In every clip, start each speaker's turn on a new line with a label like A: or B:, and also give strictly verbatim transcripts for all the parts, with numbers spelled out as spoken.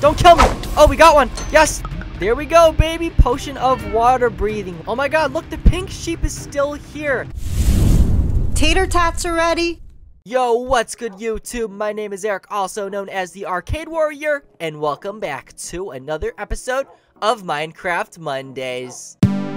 A: Don't kill me. Oh, we got one. Yes. There we go, baby. Potion of water breathing. Oh my god, look, the pink sheep is still here.
B: Tater tots are ready.
A: Yo, what's good, YouTube? My name is Eric, also known as the Arcade Warrior, and welcome back to another episode of Minecraft Mondays.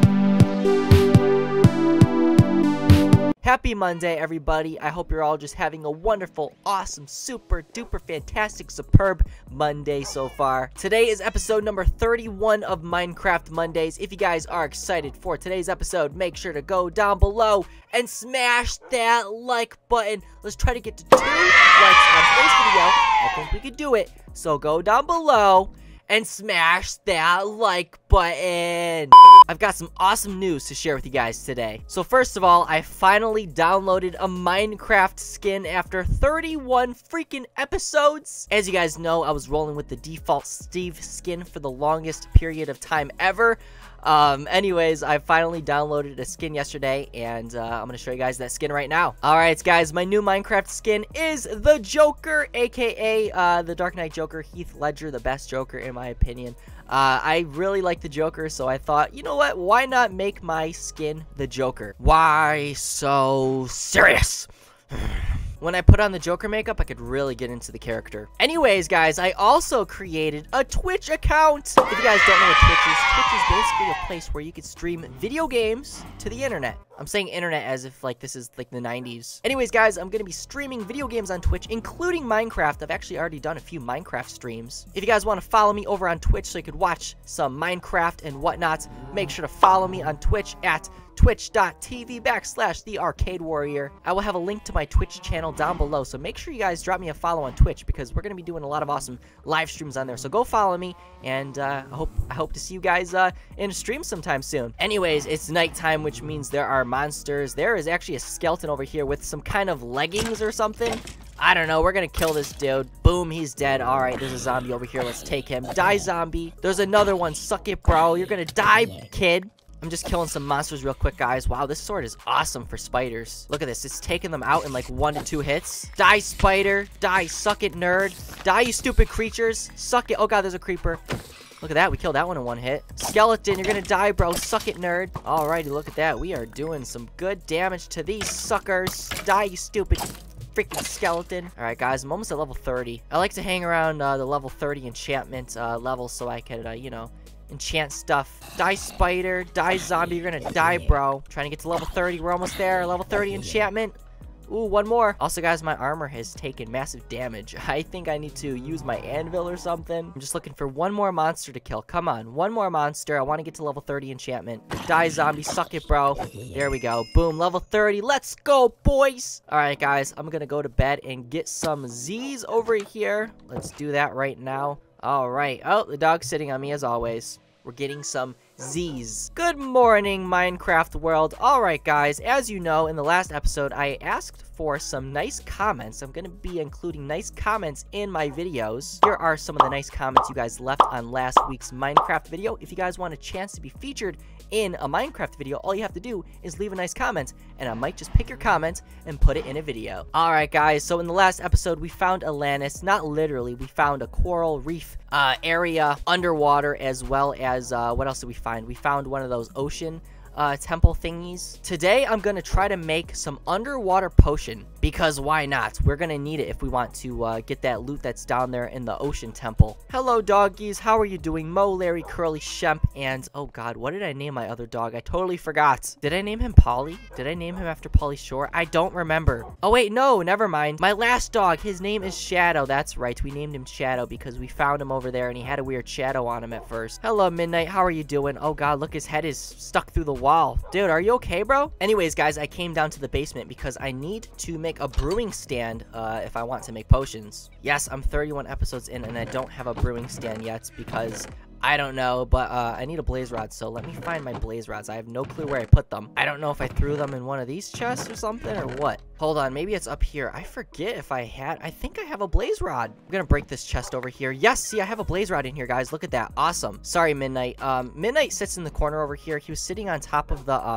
A: Happy Monday, everybody. I hope you're all just having a wonderful, awesome, super duper fantastic, superb Monday so far. Today is episode number thirty-one of Minecraft Mondays. If you guys are excited for today's episode, make sure to go down below and smash that like button. Let's try to get to two likes on today's video. I think we could do it. So go down below and smash that like button. I've got some awesome news to share with you guys today. So first of all, I finally downloaded a Minecraft skin after thirty-one freaking episodes. As you guys know, I was rolling with the default Steve skin for the longest period of time ever. Um, anyways, I finally downloaded a skin yesterday, and uh, I'm gonna show you guys that skin right now. Alright, guys, my new Minecraft skin is the Joker, aka uh, the Dark Knight Joker, Heath Ledger, the best Joker in my opinion. Uh, I really like the Joker, so I thought, you know what, why not make my skin the Joker? Why so serious? When I put on the Joker makeup, I could really get into the character. Anyways, guys, I also created a Twitch account. If you guys don't know what Twitch is, Twitch is basically a place where you can stream video games to the internet. I'm saying internet as if, like, this is, like, the nineties. Anyways, guys, I'm gonna be streaming video games on Twitch, including Minecraft. I've actually already done a few Minecraft streams. If you guys want to follow me over on Twitch so you could watch some Minecraft and whatnot, make sure to follow me on Twitch at twitch.tv backslash the arcade warrior. I will have a link to my Twitch channel down below, so make sure you guys drop me a follow on Twitch because we're gonna be doing a lot of awesome live streams on there. So go follow me, and uh, I hope I hope to see you guys uh, in a stream sometime soon. Anyways, it's nighttime, which means there are monsters. There is actually a skeleton over here with some kind of leggings or something. I don't know. We're gonna kill this dude. Boom, he's dead. All right, there's a zombie over here. Let's take him. Die, zombie. There's another one. Suck it, bro. You're gonna die, kid. I'm just killing some monsters real quick, guys. Wow, this sword is awesome for spiders. Look at this. It's taking them out in like one to two hits. Die, spider. Die, suck it, nerd. Die, you stupid creatures. Suck it. Oh, God, there's a creeper. Look at that. We killed that one in one hit. Skeleton, you're gonna die, bro. Suck it, nerd. Alrighty, look at that. We are doing some good damage to these suckers. Die, you stupid freaking skeleton. Alright, guys, I'm almost at level thirty. I like to hang around uh, the level thirty enchantment uh, level so I could, uh, you know, enchant stuff. Die, spider. Die, zombie. You're gonna die, bro. Trying to get to level thirty. We're almost there. Level thirty enchantment. Ooh, one more. Also, guys, my armor has taken massive damage. I think I need to use my anvil or something. I'm just looking for one more monster to kill. Come on. One more monster. I want to get to level thirty enchantment. Die, zombie. Suck it, bro. There we go. Boom. Level thirty. Let's go, boys. All right, guys. I'm going to go to bed and get some Z's over here. Let's do that right now. All right. Oh, the dog's sitting on me as always. We're getting some Z's. Good morning, Minecraft world. Alright, guys, as you know, in the last episode, I asked for some nice comments. I'm going to be including nice comments in my videos. Here are some of the nice comments you guys left on last week's Minecraft video. If you guys want a chance to be featured in a Minecraft video, all you have to do is leave a nice comment, and I might just pick your comment and put it in a video. Alright, guys, so in the last episode, we found Atlantis. Not literally, we found a coral reef uh, area underwater, as well as, uh, what else did we find? We found one of those ocean uh, temple thingies. Today, I'm going to try to make some underwater potion, because why not? We're going to need it if we want to uh, get that loot that's down there in the ocean temple. Hello, doggies. How are you doing? Mo, Larry, Curly, Shemp, and, oh God, what did I name my other dog? I totally forgot. Did I name him Polly? Did I name him after Pauly Shore? I don't remember. Oh, wait, no, never mind. My last dog, his name is Shadow. That's right. We named him Shadow because we found him over there, and he had a weird shadow on him at first. Hello, Midnight. How are you doing? Oh, God, look, his head is stuck through the wall. Dude, are you okay, bro? Anyways, guys, I came down to the basement because I need to make a brewing stand uh, if I want to make potions. Yes, I'm thirty-one episodes in and I don't have a brewing stand yet because I don't know, but uh, I need a blaze rod, so let me find my blaze rods. I have no clue where I put them. I don't know if I threw them in one of these chests or something, or what. Hold on, maybe it's up here. I forget if I had... I think I have a blaze rod. I'm gonna break this chest over here. Yes, see, I have a blaze rod in here, guys. Look at that. Awesome. Sorry, Midnight. Um, Midnight sits in the corner over here. He was sitting on top of the, um,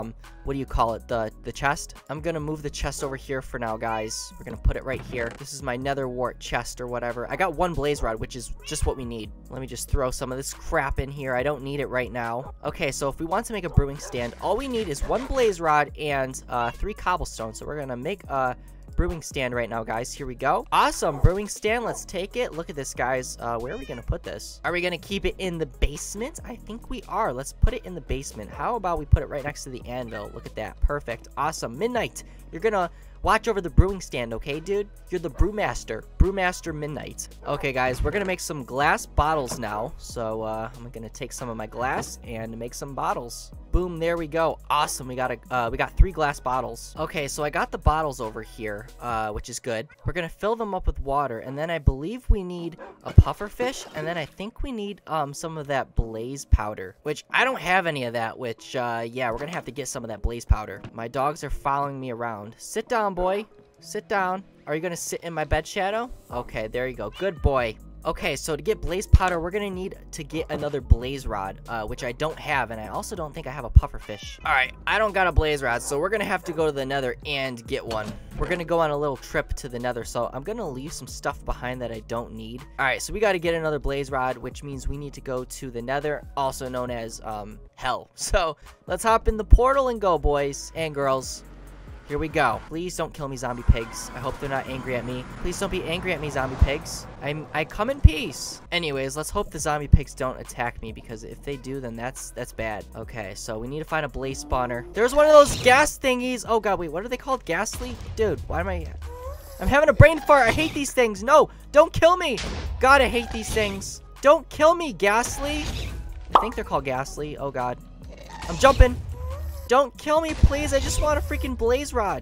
A: what do you call it? The, the chest. I'm gonna move the chest over here for now, guys. We're gonna put it right here. This is my nether wart chest or whatever. I got one blaze rod, which is just what we need. Let me just throw some of this crap in here. I don't need it right now. Okay, so if we want to make a brewing stand, all we need is one blaze rod and uh, three cobblestone. So we're gonna make a brewing stand right now, guys. Here we go. Awesome brewing stand. Let's take it. Look at this, guys. Uh, where are we gonna put this? Are we gonna keep it in the basement? I think we are. Let's put it in the basement. How about we put it right next to the anvil? Look at that. Perfect. Awesome. Midnight, you're gonna watch over the brewing stand, okay, dude? You're the brewmaster. Brewmaster Midnight. Okay, guys, we're gonna make some glass bottles now. So uh, I'm gonna take some of my glass and make some bottles. Boom, there we go. Awesome. We got a uh, we got three glass bottles. Okay, so I got the bottles over here, uh, which is good. We're gonna fill them up with water, and then I believe we need a puffer fish, and then I think we need um some of that blaze powder, which I don't have any of that. Which uh, yeah, we're gonna have to get some of that blaze powder. My dogs are following me around. Sit down, boy. Sit down. Are you gonna sit in my bed shadow? Okay, there you go. Good boy. Okay, so to get blaze powder, we're gonna need to get another blaze rod, uh, which I don't have, and I also don't think I have a puffer fish. All right, I don't got a blaze rod, so we're gonna have to go to the nether and get one. We're gonna go on a little trip to the nether, so I'm gonna leave some stuff behind that I don't need. All right, so we gotta get another blaze rod, which means we need to go to the nether, also known as um, hell. So let's hop in the portal and go, boys and girls. Here we go. Please don't kill me, zombie pigs. I hope they're not angry at me. Please don't be angry at me, zombie pigs. I'm, I come in peace. Anyways, let's hope the zombie pigs don't attack me, because if they do, then that's that's bad. Okay, so we need to find a blaze spawner. There's one of those gas thingies. Oh, God, wait. What are they called? Ghastly? Dude, why am I... I'm having a brain fart. I hate these things. No, don't kill me. God, I hate these things. Don't kill me, Ghastly. I think they're called Ghastly. Oh, God. I'm jumping. Don't kill me, please. I just want a freaking blaze rod.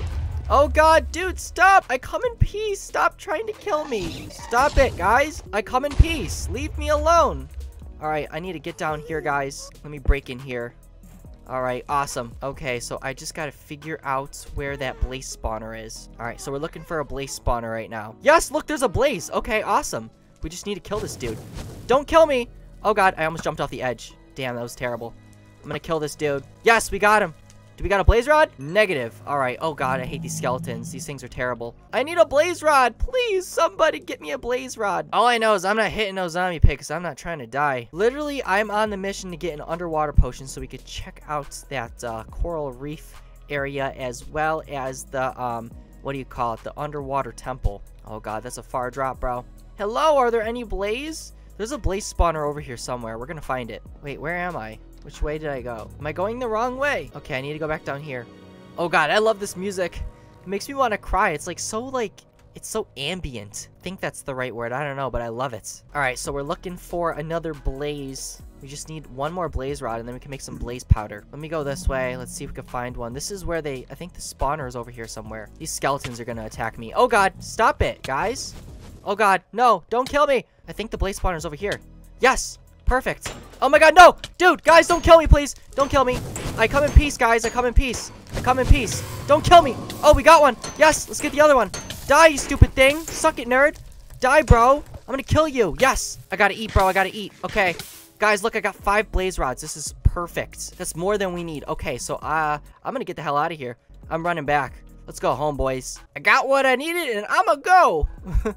A: Oh, God, dude, stop. I come in peace. Stop trying to kill me. Stop it, guys. I come in peace. Leave me alone. All right, I need to get down here, guys. Let me break in here. All right, awesome. Okay, so I just got to figure out where that blaze spawner is. All right, so we're looking for a blaze spawner right now. Yes, look, there's a blaze. Okay, awesome. We just need to kill this dude. Don't kill me. Oh, God, I almost jumped off the edge. Damn, that was terrible. I'm gonna kill this dude. Yes, we got him. Do we got a blaze rod? Negative. All right. Oh, God, I hate these skeletons. These things are terrible. I need a blaze rod. Please, somebody get me a blaze rod. All I know is I'm not hitting no zombie pig because I'm not trying to die. Literally, I'm on the mission to get an underwater potion so we could check out that uh, coral reef area, as well as the, um, what do you call it? The underwater temple. Oh, God, that's a far drop, bro. Hello, are there any blaze? There's a blaze spawner over here somewhere. We're gonna find it. Wait, where am I? Which way did I go? Am I going the wrong way? Okay, I need to go back down here. Oh, God, I love this music. It makes me want to cry. It's like so, like, it's so ambient. I think that's the right word. I don't know, but I love it. All right, so we're looking for another blaze. We just need one more blaze rod, and then we can make some blaze powder. Let me go this way. Let's see if we can find one. This is where they, I think the spawner is over here somewhere. These skeletons are going to attack me. Oh, God, stop it, guys. Oh, God, no, don't kill me. I think the blaze spawner is over here. Yes. Perfect. Oh my God, no! Dude, guys, don't kill me, please. Don't kill me. I come in peace, guys. I come in peace. I come in peace. Don't kill me. Oh, we got one. Yes, let's get the other one. Die, you stupid thing. Suck it, nerd. Die, bro. I'm gonna kill you. Yes. I gotta eat, bro. I gotta eat. Okay. Guys, look, I got five blaze rods. This is perfect. That's more than we need. Okay, so uh, I'm gonna get the hell out of here. I'm running back. Let's go home, boys. I got what I needed, and I'ma go.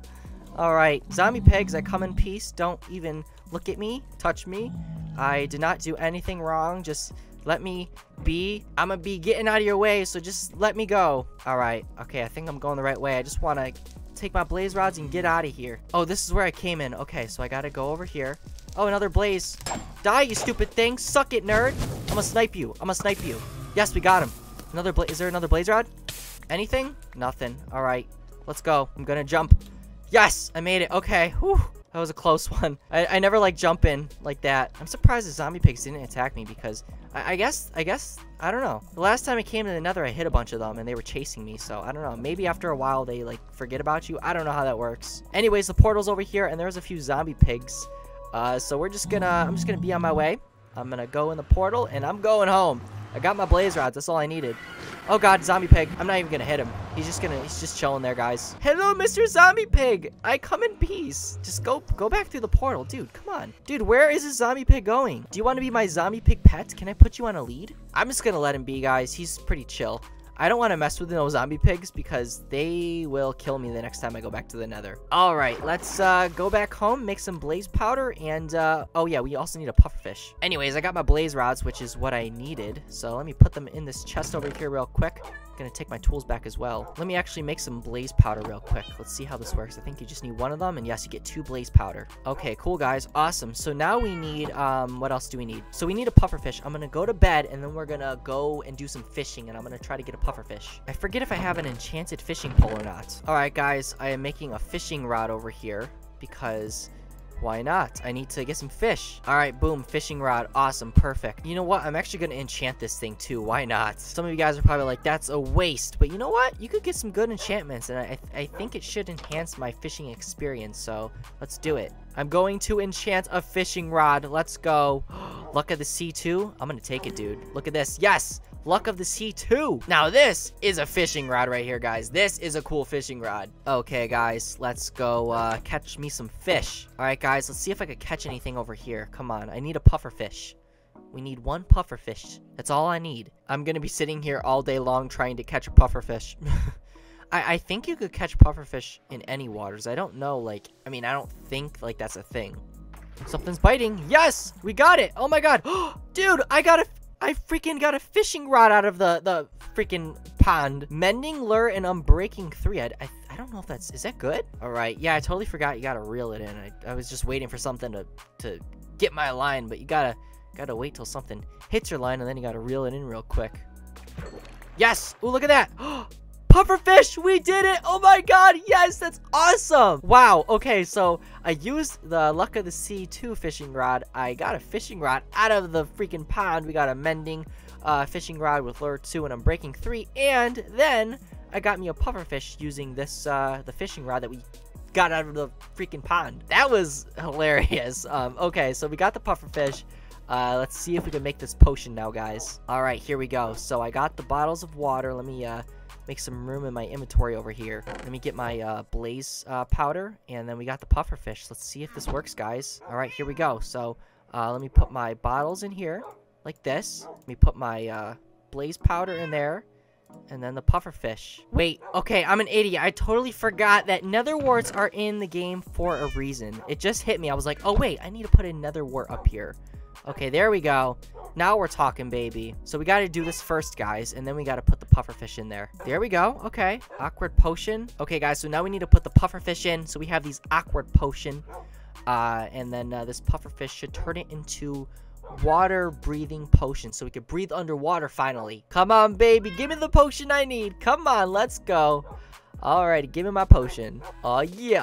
A: All right. Zombie pigs, I come in peace. Don't even... look at me, touch me. I did not do anything wrong. Just let me be. I'm gonna be getting out of your way, so just let me go. All right. Okay, I think I'm going the right way. I just want to take my blaze rods and get out of here. Oh, this is where I came in. Okay, so I got to go over here. Oh, another blaze. Die, you stupid thing. Suck it, nerd. I'm gonna snipe you. I'm gonna snipe you. Yes, we got him. Another blaze. Is there another blaze rod? Anything? Nothing. All right. Let's go. I'm gonna jump. Yes, I made it. Okay. Whew. That was a close one. I, I never like jump in like that. I'm surprised the zombie pigs didn't attack me because I, I guess, I guess, I don't know. The last time I came to the nether, I hit a bunch of them and they were chasing me. So I don't know. Maybe after a while they like forget about you. I don't know how that works. Anyways, the portal's over here and there's a few zombie pigs. Uh, so we're just gonna, I'm just gonna be on my way. I'm gonna go in the portal and I'm going home. I got my blaze rods. That's all I needed. Oh god, zombie pig. I'm not even gonna hit him. He's just gonna, he's just chilling there, guys. Hello, Mister Zombie Pig. I come in peace. Just go, go back through the portal. Dude, come on. Dude, where is this zombie pig going? Do you want to be my zombie pig pet? Can I put you on a lead? I'm just gonna let him be, guys. He's pretty chill. I don't want to mess with no zombie pigs because they will kill me the next time I go back to the nether. All right, let's uh, go back home, make some blaze powder, and uh, oh yeah, we also need a pufferfish. Anyways, I got my blaze rods, which is what I needed. So let me put them in this chest over here real quick. Gonna take my tools back as well. Let me actually make some blaze powder real quick. Let's see how this works. I think you just need one of them, and yes, you get two blaze powder. Okay, cool, guys. Awesome. So now we need, um, what else do we need? So we need a pufferfish. I'm gonna go to bed, and then we're gonna go and do some fishing, and I'm gonna try to get a pufferfish. I forget if I have an enchanted fishing pole or not. All right, guys, I am making a fishing rod over here because why not? I need to get some fish. All right, boom, fishing rod. Awesome, perfect. You know what? I'm actually going to enchant this thing too. Why not? Some of you guys are probably like, that's a waste. But you know what? You could get some good enchantments, and I, th I think it should enhance my fishing experience. So let's do it. I'm going to enchant a fishing rod. Let's go. Luck of the Sea two. I'm going to take it, dude. Look at this. Yes. Luck of the Sea two. Now this is a fishing rod right here, guys. This is a cool fishing rod. Okay, guys, let's go uh, catch me some fish. All right, guys, let's see if I could catch anything over here. Come on, I need a pufferfish. We need one pufferfish. That's all I need. I'm gonna be sitting here all day long trying to catch a pufferfish. I, I think you could catch pufferfish in any waters. I don't know, like, I mean, I don't think, like, that's a thing. Something's biting. Yes, we got it. Oh, my God. Dude, I got a... I freaking got a fishing rod out of the, the freaking pond. Mending lure and unbreaking three. I, I, I don't know if that's... Is that good? All right. Yeah, I totally forgot you got to reel it in. I, I was just waiting for something to, to get my line, but you got to gotta wait till something hits your line, and then you got to reel it in real quick. Yes! Ooh, look at that! Pufferfish! We did it! Oh my god! Yes! That's awesome! Wow. Okay, so I used the Luck of the Sea two fishing rod. I got a fishing rod out of the freaking pond. We got a mending uh, fishing rod with lure two and unbreaking three. And then I got me a pufferfish using this, uh, the fishing rod that we got out of the freaking pond. That was hilarious. Um, okay, so we got the pufferfish. Uh, let's see if we can make this potion now, guys. All right, here we go. So I got the bottles of water. Let me, uh... make some room in my inventory over here. Let me get my uh, blaze uh, powder, and then we got the pufferfish. Let's see if this works, guys. All right, here we go. So uh, let me put my bottles in here like this. Let me put my uh, blaze powder in there, and then the pufferfish. Wait, okay, I'm an idiot. I totally forgot that nether warts are in the game for a reason. It just hit me. I was like, oh wait, I need to put a nether wart up here. Okay, there we go. Now we're talking, baby. So we got to do this first, guys, and then we got to put the pufferfish in there. There we go. Okay, awkward potion. Okay, guys, so now we need to put the pufferfish in. So we have these awkward potion, uh, and then uh, this pufferfish should turn it into water breathing potion, so we can breathe underwater finally. Come on, baby, give me the potion I need. Come on, let's go. Alrighty, give me my potion. Oh yeah.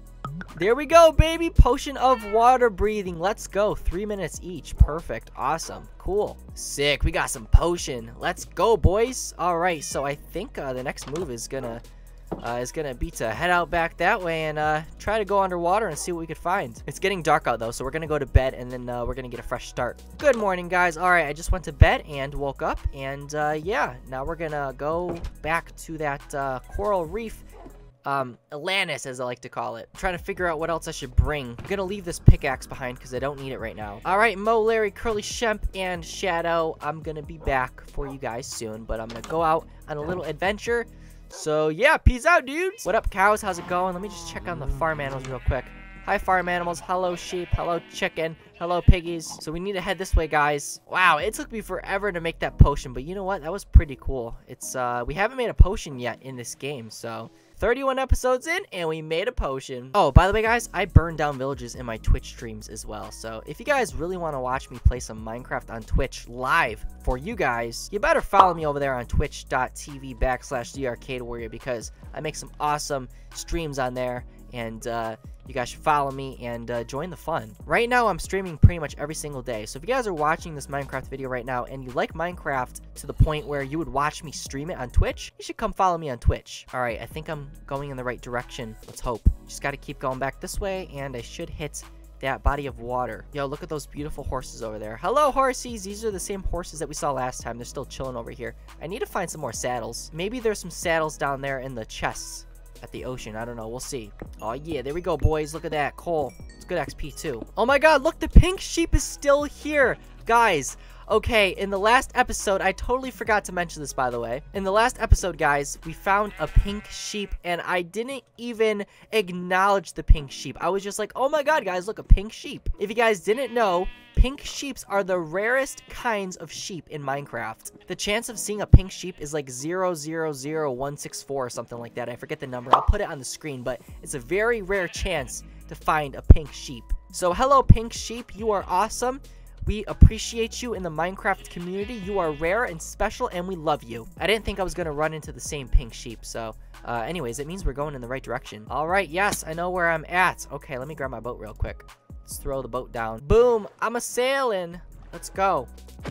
A: There we go, baby. Potion of water breathing. Let's go. Three minutes each. Perfect. Awesome. Cool. Sick. We got some potion. Let's go, boys. All right. So I think uh, the next move is gonna uh, is gonna be to head out back that way and uh, try to go underwater and see what we could find. It's getting dark out though, so we're gonna go to bed and then uh, we're gonna get a fresh start. Good morning, guys. All right. I just went to bed and woke up, and uh, yeah, now we're gonna go back to that uh, coral reef. Um, Atlantis, as I like to call it. I'm trying to figure out what else I should bring. I'm gonna leave this pickaxe behind because I don't need it right now. Alright, Mo, Larry, Curly, Shemp, and Shadow. I'm gonna be back for you guys soon, but I'm gonna go out on a little adventure. So, yeah, peace out, dudes! What up, cows? How's it going? Let me just check on the farm animals real quick. Hi, farm animals. Hello, sheep. Hello, chicken. Hello, piggies. So we need to head this way, guys. Wow, it took me forever to make that potion, but you know what? That was pretty cool. It's, uh, we haven't made a potion yet in this game, so... thirty-one episodes in, and we made a potion. Oh, by the way, guys, I burned down villages in my Twitch streams as well. So if you guys really want to watch me play some Minecraft on Twitch live for you guys, you better follow me over there on twitch.tv backslash the arcade warrior, because I make some awesome streams on there, and uh, you guys should follow me and uh, join the fun. Right now, I'm streaming pretty much every single day. So if you guys are watching this Minecraft video right now and you like Minecraft to the point where you would watch me stream it on Twitch, you should come follow me on Twitch. All right, I think I'm going in the right direction. Let's hope. Just got to keep going back this way, and I should hit that body of water. Yo, look at those beautiful horses over there. Hello, horsies. These are the same horses that we saw last time. They're still chilling over here. I need to find some more saddles. Maybe there's some saddles down there in the chests at the ocean. I don't know. We'll see. Oh, yeah. There we go, boys. Look at that. Coal. It's good X P, too. Oh, my God. Look, the pink sheep is still here. Guys, okay, in the last episode, I totally forgot to mention this, by the way. In the last episode, guys, we found a pink sheep, and I didn't even acknowledge the pink sheep. I was just like, oh my god, guys, look, a pink sheep. If you guys didn't know, pink sheeps are the rarest kinds of sheep in Minecraft. The chance of seeing a pink sheep is like zero zero zero one six four or something like that. I forget the number. I'll put it on the screen, but it's a very rare chance to find a pink sheep. So, hello, pink sheep. You are awesome. We appreciate you in the Minecraft community. You are rare and special, and we love you. I didn't think I was going to run into the same pink sheep, so... Uh, anyways, it means we're going in the right direction. Alright, yes, I know where I'm at. Okay, let me grab my boat real quick. Let's throw the boat down. Boom! I'm a-sailing! Let's go.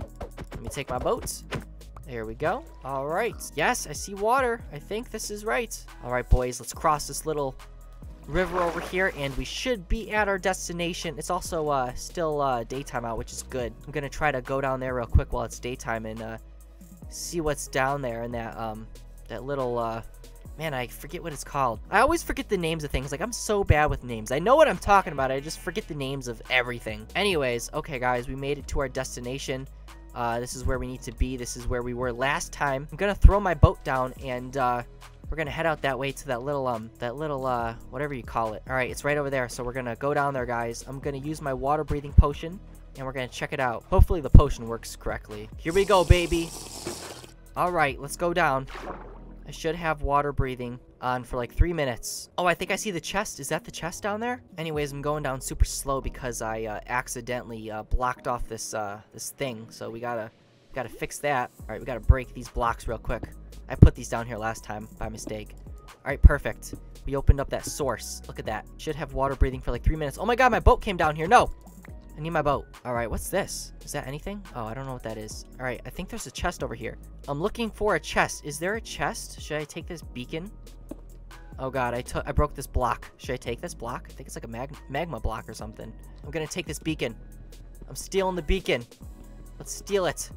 A: Let me take my boat. There we go. Alright. Yes, I see water. I think this is right. Alright, boys, let's cross this little... river over here, and we should be at our destination. It's also uh still uh daytime out, which is good. I'm gonna try to go down there real quick while it's daytime and uh see what's down there in that um that little uh man, I forget what it's called. I always forget the names of things. Like, I'm so bad with names. I know what I'm talking about. I just forget the names of everything. Anyways, okay guys, we made it to our destination. Uh this is where we need to be. This is where we were last time. I'm gonna throw my boat down, and uh we're gonna head out that way to that little, um, that little, uh, whatever you call it. Alright, it's right over there, so we're gonna go down there, guys. I'm gonna use my water-breathing potion, and we're gonna check it out. Hopefully the potion works correctly. Here we go, baby! Alright, let's go down. I should have water-breathing on for like three minutes. Oh, I think I see the chest. Is that the chest down there? Anyways, I'm going down super slow because I, uh, accidentally, uh, blocked off this, uh, this thing. So we gotta, gotta fix that. Alright, we gotta break these blocks real quick. I put these down here last time by mistake. Alright, perfect. We opened up that source. Look at that. Should have water breathing for like three minutes. Oh my god, my boat came down here. No! I need my boat. Alright, what's this? Is that anything? Oh, I don't know what that is. Alright, I think there's a chest over here. I'm looking for a chest. Is there a chest? Should I take this beacon? Oh god, I took I broke this block. Should I take this block? I think it's like a mag magma block or something. I'm gonna take this beacon. I'm stealing the beacon. Let's steal it.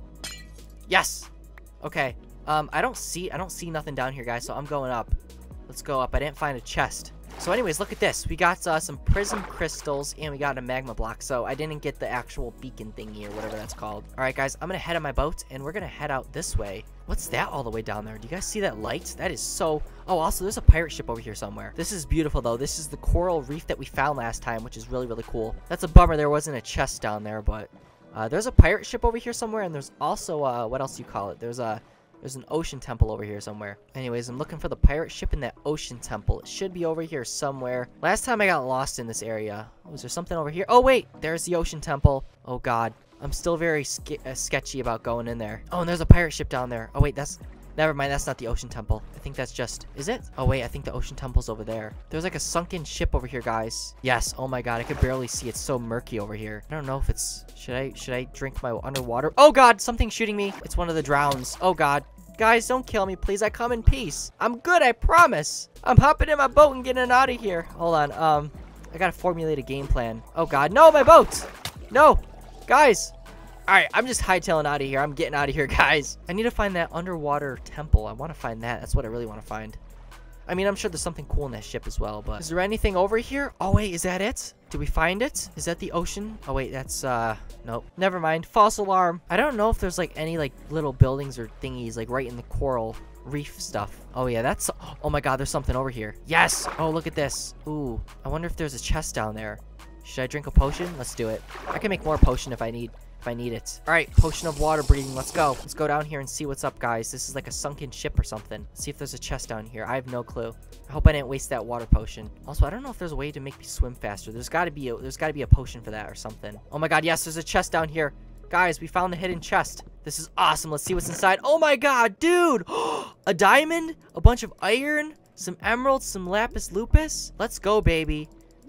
A: Yes! Okay. Um, I don't see, I don't see nothing down here, guys, so I'm going up. Let's go up. I didn't find a chest. So anyways, look at this. We got uh, some prism crystals, and we got a magma block, so I didn't get the actual beacon thingy or whatever that's called. Alright, guys, I'm gonna head on my boat, and we're gonna head out this way. What's that all the way down there? Do you guys see that light? That is so... Oh, also, there's a pirate ship over here somewhere. This is beautiful, though. This is the coral reef that we found last time, which is really, really cool. That's a bummer there wasn't a chest down there, but... Uh, there's a pirate ship over here somewhere, and there's also, uh, what else do you call it? There's a... There's an ocean temple over here somewhere. Anyways, I'm looking for the pirate ship in that ocean temple. It should be over here somewhere. Last time I got lost in this area. Oh, is there something over here? Oh, wait. There's the ocean temple. Oh, God. I'm still very ske uh, sketchy about going in there. Oh, and there's a pirate ship down there. Oh, wait. That's... Never mind. That's not the ocean temple. I think that's just... Is it? Oh, wait. I think the ocean temple's over there. There's like a sunken ship over here, guys. Yes. Oh, my God. I could barely see. It's so murky over here. I don't know if it's... Should I... Should I drink my underwater? Oh, God. Something's shooting me. It's one of the drowns. Oh, God. Guys, don't kill me, please. I come in peace. I'm good, I promise. I'm hopping in my boat and getting out of here. Hold on, um, I gotta formulate a game plan. Oh, God. No, my boat! No! Guys! Alright, I'm just hightailing out of here. I'm getting out of here, guys. I need to find that underwater temple. I want to find that. That's what I really want to find. I mean, I'm sure there's something cool in that ship as well, but... Is there anything over here? Oh, wait, is that it? Did we find it? Is that the ocean? Oh, wait, that's, uh... Nope. Never mind. False alarm. I don't know if there's, like, any, like, little buildings or thingies, like, right in the coral reef stuff. Oh, yeah, that's... Oh, my God, there's something over here. Yes! Oh, look at this. Ooh. I wonder if there's a chest down there. Should I drink a potion? Let's do it. I can make more potion if I need... If I need it. All right, potion of water breathing. Let's go. Let's go down here and see what's up, guys. This is like a sunken ship or something. Let's see if there's a chest down here. I have no clue. I hope I didn't waste that water potion. Also, I don't know if there's a way to make me swim faster. There's got to be a, there's got to be a potion for that or something. Oh my God, yes, there's a chest down here. Guys, we found the hidden chest. This is awesome. Let's see what's inside. Oh my God, dude. A diamond, a bunch of iron, some emeralds, some lapis lupus. Let's go, baby.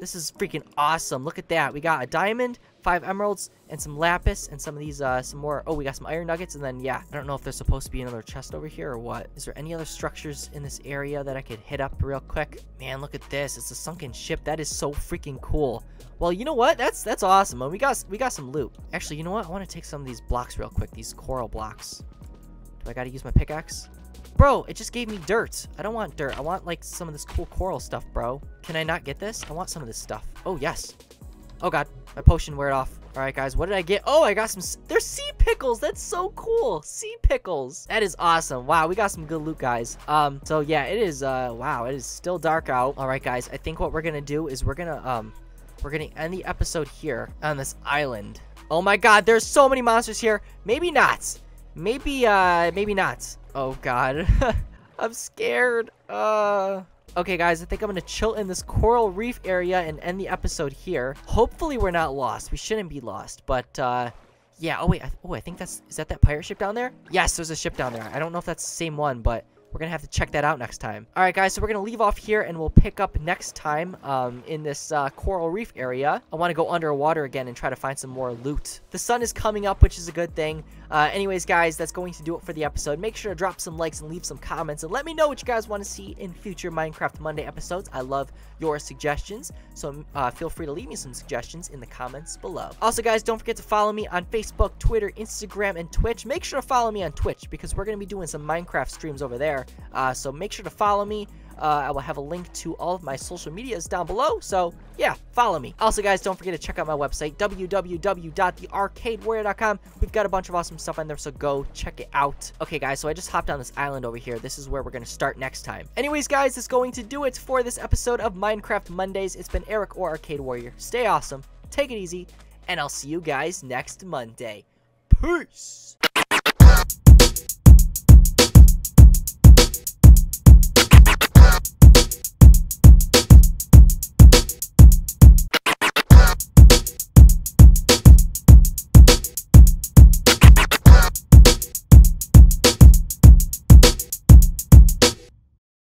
A: This is freaking awesome. Look at that. We got a diamond, five emeralds, and some lapis, and some of these, uh, some more. Oh, we got some iron nuggets, and then, yeah. I don't know if there's supposed to be another chest over here or what. Is there any other structures in this area that I could hit up real quick? Man, look at this. It's a sunken ship. That is so freaking cool. Well, you know what? That's that's awesome. And we got we got some loot. Actually, you know what? I want to take some of these blocks real quick. These coral blocks. Do I got to use my pickaxe? Bro, it just gave me dirt. I don't want dirt. I want, like, some of this cool coral stuff, bro. Can I not get this? I want some of this stuff. Oh, yes. Oh, God. My potion wear it off. All right, guys. What did I get? Oh, I got some... There's sea pickles. That's so cool. Sea pickles. That is awesome. Wow, we got some good loot, guys. Um, so, yeah, it is... Uh, wow, it is still dark out. All right, guys. I think what we're going to do is we're going to... um, We're going to end the episode here on this island. Oh, my God. There's so many monsters here. Maybe not. Maybe, uh, maybe not. Oh, God. I'm scared. Uh... Okay, guys, I think I'm going to chill in this coral reef area and end the episode here. Hopefully, we're not lost. We shouldn't be lost, but, uh... yeah, oh, wait. I, oh, I think that's... Is that that pirate ship down there? Yes, there's a ship down there. I don't know if that's the same one, but... We're going to have to check that out next time. All right, guys, so we're going to leave off here, and we'll pick up next time um, in this uh, coral reef area. I want to go underwater again and try to find some more loot. The sun is coming up, which is a good thing. Uh, anyways, guys, that's going to do it for the episode. Make sure to drop some likes and leave some comments, and let me know what you guys want to see in future Minecraft Monday episodes. I love your suggestions, so uh, feel free to leave me some suggestions in the comments below. Also, guys, don't forget to follow me on Facebook, Twitter, Instagram, and Twitch. Make sure to follow me on Twitch, because we're going to be doing some Minecraft streams over there. Uh, so make sure to follow me. Uh, I will have a link to all of my social medias down below. So, yeah, follow me. Also, guys, don't forget to check out my website, w w w dot the arcade warrior dot com. We've got a bunch of awesome stuff on there, so go check it out. Okay, guys, so I just hopped on this island over here. This is where we're going to start next time. Anyways, guys, that's going to do it for this episode of Minecraft Mondays. It's been Eric or Arcade Warrior. Stay awesome, take it easy, and I'll see you guys next Monday. Peace!